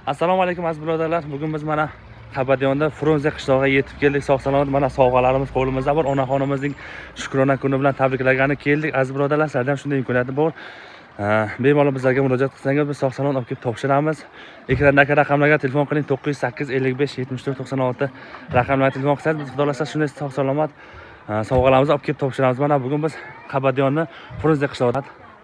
Assalomu alaykum aziz birodarlar. Bugun biz mana Qabadiyonda Frunze qishlog'iga yetib keldik. Sog' salomat mana sovg'alarimiz qo'limizda bor. Onaxonimizning shukrona kuni bilan tabriklagani keldik. Aziz birodarlar, sizlarga ham shunday imkoniyati bor. Bemalol bizlarga murojaat qilsangiz biz sog' salomat olib kelib topshiramiz. Ekrandagi raqamlarga telefon qiling. 908 55 74 96 raqamlarga telefon qilsangiz biz xudoolasa shunday sog' salomat sovg'alarimizni olib kelib topshiramiz. Mana bugun biz Qabadiyonni Frunze qishlog'ida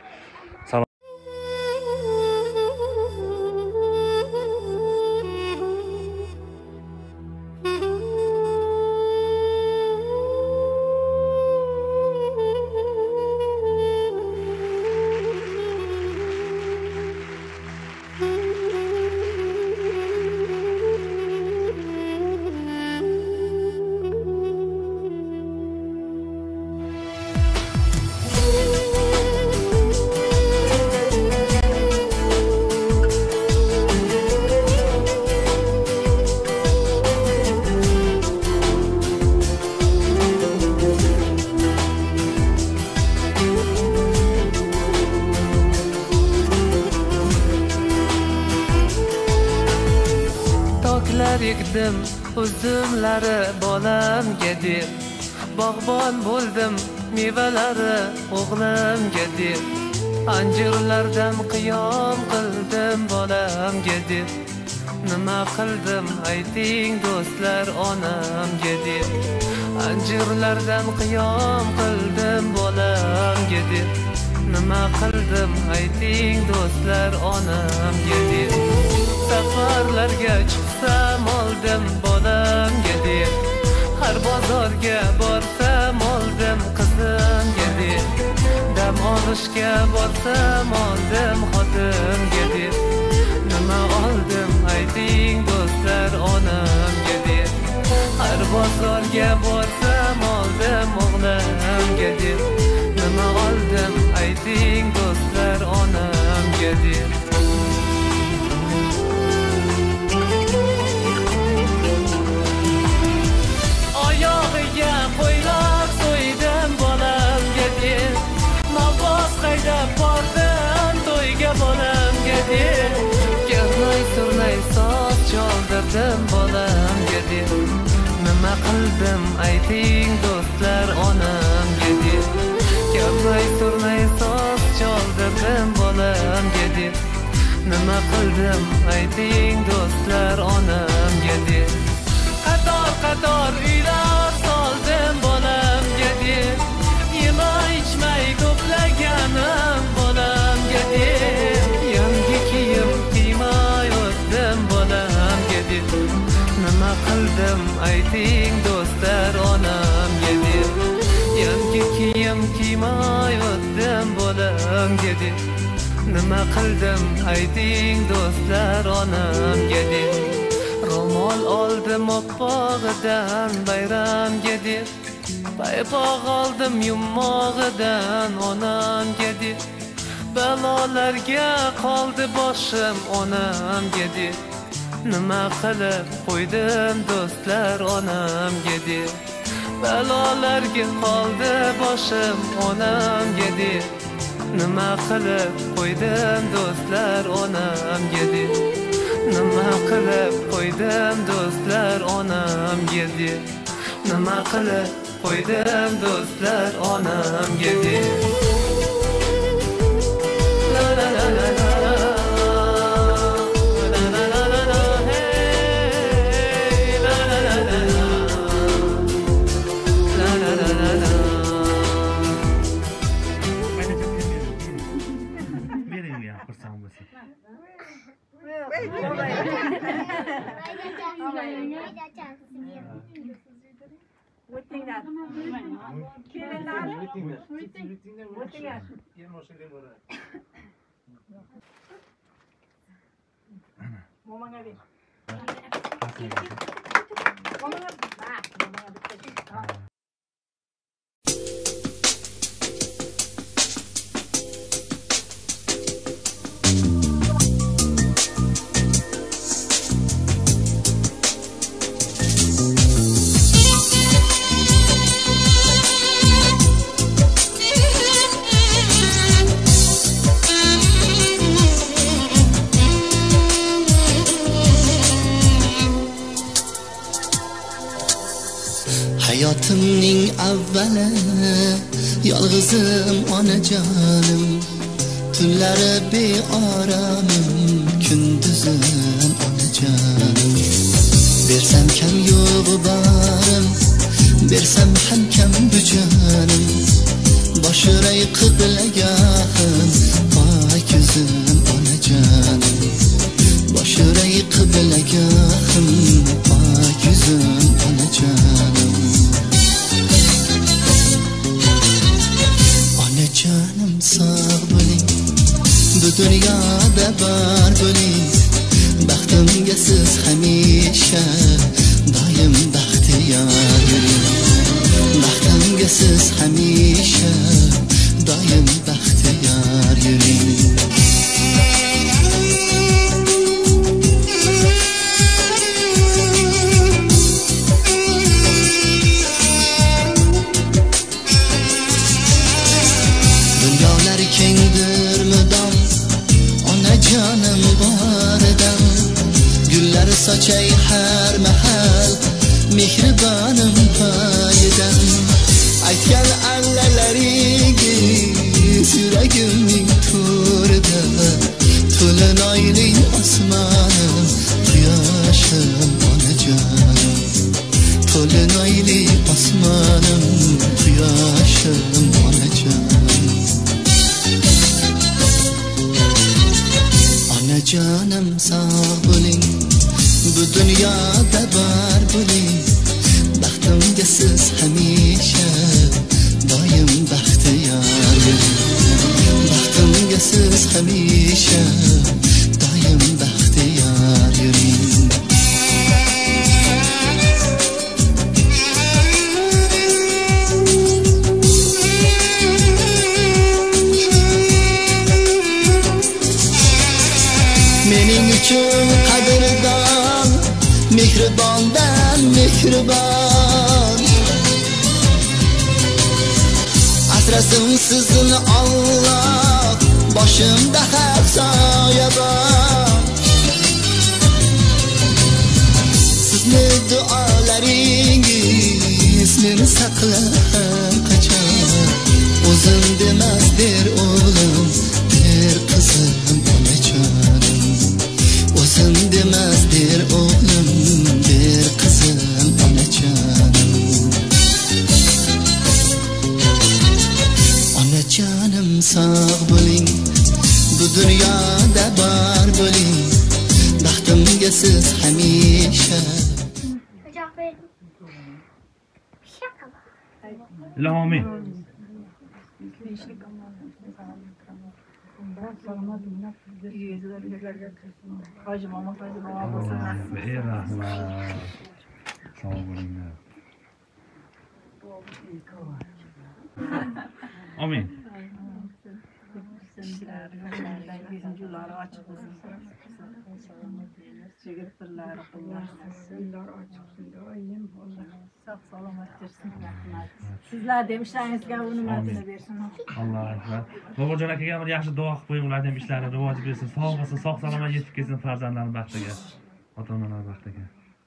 ekdim uzumlari bolamga deb, bog'bon bo'ldim mevalari o'g'limga deb, anjirlardan qiyom qildim bolamga deb, nima qildim ayting do'stlar onamga deb, anjirlardan qiyom qildim bolamga deb, nima qildim ayting do'stlar onamga deb, safarlarga chiqsam oldim bolamga deb, har bozorga borsam oldim qizimga deb, dam olishga borsam oldim xotinga deb, nima oldim ayting do'stlar onamga deb, har bozorga borsam oldim o'g'limga deb, nima oldim ayting do'stlar onamga deb. Oyog'iga qo'ylar so'ydim bolamga deb, navoz qaydab bordim to'yga bolamga deb, gernay surnay soz choldirdim bolamga deb, nima qildim ayting do'stlar onamga deb, gernay surnay soz choldirdim bolamga deb, nima qildim ayting do'stlar onamga deb, qator uylar soldim bolamga deb, yemay ichmay ko'plaganim bolamga deb, yangi kiyim kiymay o'tdim bolamga deb, nima qildim ayting do'stlar onamga deb, yangi kiyim kiymay o'tdim bolamga deb, nima qildim ayting do'stlar onamga deb, ro'mol oldim oppog'idan bayramga deb, paypoq oldim yummog'idan onamga deb, balolarga qoldi boshim onamga deb, nima qilib qo'ydim do'stlar onamga deb, balolarga qoldi boshim onamga deb, nima qilib qo'ydim do'stlar onamga deb, nima qilib qo'ydim do'stlar onamga deb, nima qilib qo'ydim do'stlar onamga deb. La la la la la Hayotimning avvali yolg'izim onajonim, tunlari beoromim, kunduzim onajonim. Bersam kam yo'g'i borim, bersam ham kam bu jonim. Boshiray qiblagohim, poykuzim onajonim. Boshiray qiblagohim, poykuzim onajonim. Onajonim sog' bo'ling, bu dunyoda bor bo'ling. Baxtimga siz hamisha doim baxtiyor bo'ling. Baxtimga siz hamisha doim baxtiyor yuring. Dunyolar kengdir mudom, onajonim boridan. Gullar sochay har mahal, mehribonim poyidan. Aytgan allalaringiz yuragimning to'rida. To'lin oyning osmonim, quyoshim onajonim. To'lin oyning osmonim, quyoshim onajonim. Onajonim sog' bo'ling, bu dunyoda bor bo'ling. Baxtimga siz hamisha doim baxtiyor bo'ling. Baxtimga siz hamisha doim baxtiyor yuring. Mening uchun qadrdon, mehribondan mehribon. Asrasin sizni Alloh, boshimda haq soyabon. Sizni duolaringiz meni saqlar qachon. O'zim demas der o'g'lim, der qizim onajonim. O'zim demas der o'g'lim, der qizim onajonim. Onajonim sog' bo'ling, bu dunyoda bor bo'ling. Baxtimga siz hamisha Amin. Hacı mama olsun. Ey rahmat. Sağ olun. Amin. Yüzüncüleri açık olsun. Çekirtirler, yıllar açık olsun. Sağ salamat etsin. Sizler demişleriniz bunu madde versin. Alloh akbar. Bobojon akaga bir yaxshi duo qilib qo'ying, ularning ishlari rivoj bersin. Sog' bo'lsin, sog' salomat yetib kelsin farzandlarning baxtiga, ota-onalar baxtiga.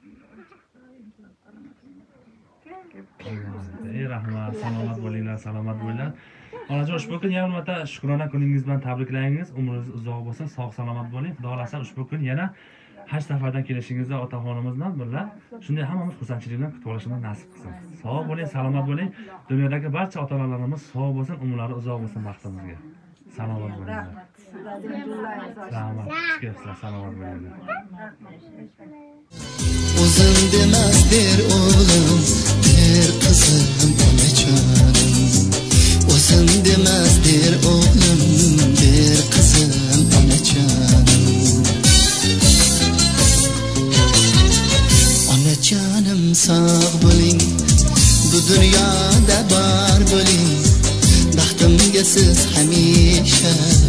Ey rahmat, salomat bo'linglar, salomat bo'linglar. Onajon, ushbu kun yana marta shukrona kuningiz bilan tabriklaymiz. Umringiz uzoq bo'lsin, sog' salomat bo'ling. Xudolar ushbu kun yana haj safardan kelishingizda otaxonimiz bilan birga shunday hammamiz xursandchilik bilan kutib olishimizni nasib qilsin. Sog' bo'ling, salomat bo'ling. Dunyodagi barcha ota-onalarimiz sog' bo'lsin, umrlari uzoq bo'lsin baxtimizga. Salomat bo'linglar. Rahmat. Sizlar salomat bo'linglar. O'zim demas der o'g'lim, der qizim onajonim. O'zim demas der o'g'lim, der qizim onajonim. Onajonim sog' bo'ling, bu dunyoda bor bo'ling. Baxtimga siz hamisha